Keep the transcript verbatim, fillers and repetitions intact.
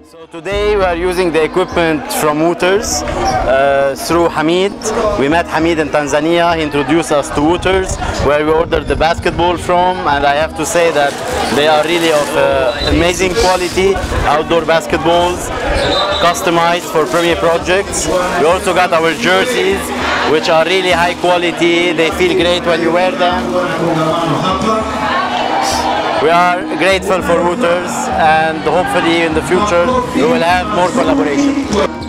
So today we are using the equipment from Wooters uh, through Hamid. We met Hamid in Tanzania. He introduced us to Wooters, where we ordered the basketball from, and I have to say that they are really of uh, amazing quality outdoor basketballs, customized for premier projects. We also got our jerseys, which are really high quality. They feel great when you wear them. We are grateful for Wooters, and hopefully in the future we will have more collaboration.